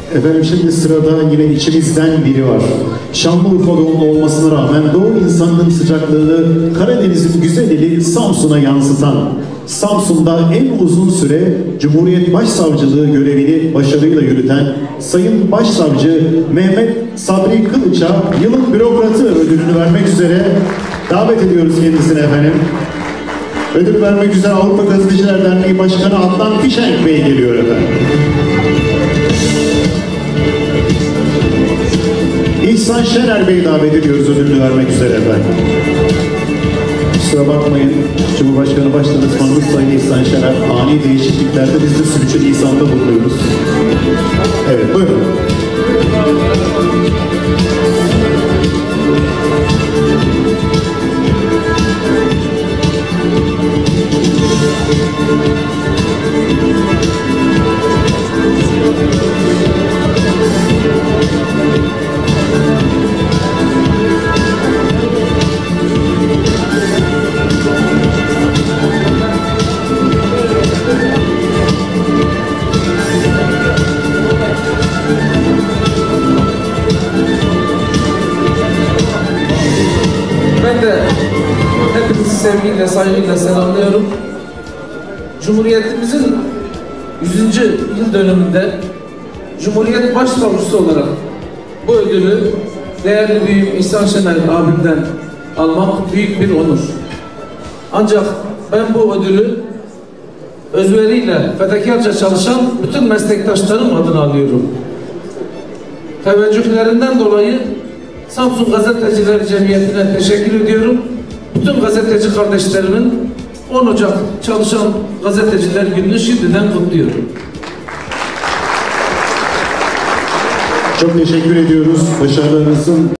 Efendim şimdi sırada yine içimizden biri var. Şanlıurfa doğumlu olmasına rağmen Doğu insanının sıcaklığını Karadeniz'in güzel eli Samsun'a yansıtan, Samsun'da en uzun süre Cumhuriyet Başsavcılığı görevini başarıyla yürüten Sayın Başsavcı Mehmet Sabri Kılıç'a yılın bürokratı ödülünü vermek üzere davet ediyoruz kendisine efendim. Ödül vermek üzere Avrupa Gazeteciler Derneği Başkanı Adnan Fişenk Bey geliyor efendim. İhsan Şener Bey'i davet ediyoruz ödülünü vermek üzere efendim. Kusura bakmayın, Cumhurbaşkanı Başdanışmanımız Sayın İhsan Şener ani değişikliklerde biz de sürçülisanında bulunuyoruz. Evet, buyurun. Ben de hepinizi sevgiyle, saygıyla selamlıyorum. Cumhuriyetimizin 100. yıl dönümünde Cumhuriyet Başsavcısı olarak bu ödülü değerli büyüğüm İhsan Şener abimden almak büyük bir onur. Ancak ben bu ödülü özveriyle, fedakarca çalışan bütün meslektaşlarım adına alıyorum. Teveccühlerinden dolayı Samsun Gazeteciler Cemiyeti'ne teşekkür ediyorum. Bütün gazeteci kardeşlerimin 10 Ocak Çalışan Gazeteciler Günü'nü şimdiden kutluyorum. Çok teşekkür ediyoruz. Başarılarınızın